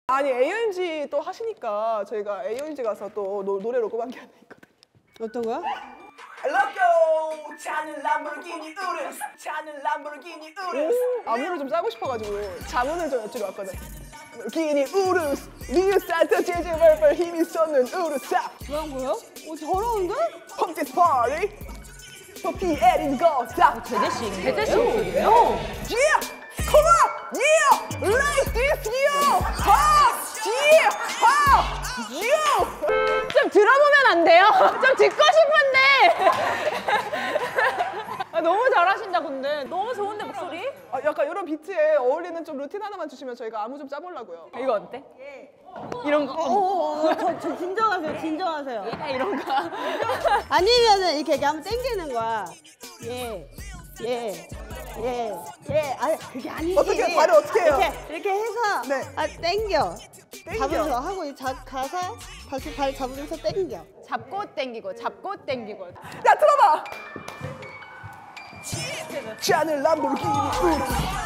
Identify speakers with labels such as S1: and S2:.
S1: 아니 AOMG 또 하시니까 저희가 AOMG 가서 또 노래 녹음한 게 하나 있거든요.
S2: 어떤 거야?
S1: 렛고! 차는 람보르기니 우르스! 차는 람보르기니 우르스! 안무를 좀 짜고 싶어가지고 자문을 좀 여쭈러 왔거든. 기니 우르스! 리우산타 제제벌벌 힘이 솟는 우르스!
S2: 뭐한 거야? 잘하는데?
S1: Pump this party! 퍼피 에린 거사!
S2: 제대식
S1: Yeah! Come on! Yeah! Like this, yeah! Ha! Yeah! Ha! Yeah!
S2: 좀 들어보면 안 돼요? 좀 듣고 싶은데. 아, 너무 잘하신다 근데. 너무 좋은데 목소리?
S1: 아, 약간 이런 비트에 어울리는 좀 루틴 하나만 주시면 저희가 안무 좀 짜보려고요.
S2: 이거 어때? 이런 거.
S3: 저 진정하세요, 진정하세요.
S2: 이런 거.
S3: 아니면은 이렇게 한번 당기는 거야. 아니 그게 아니지.
S1: 어떻게 발을 어떻게 해요?
S3: 이렇게 해서
S1: 네.
S3: 당겨.
S1: 땡겨.
S3: 잡으면서 하고 가서 다시 발 잡으면서 당겨.
S2: 잡고 당기고 잡고 당기고.
S1: 야, 틀어봐! 차는 람보르기니 우르스!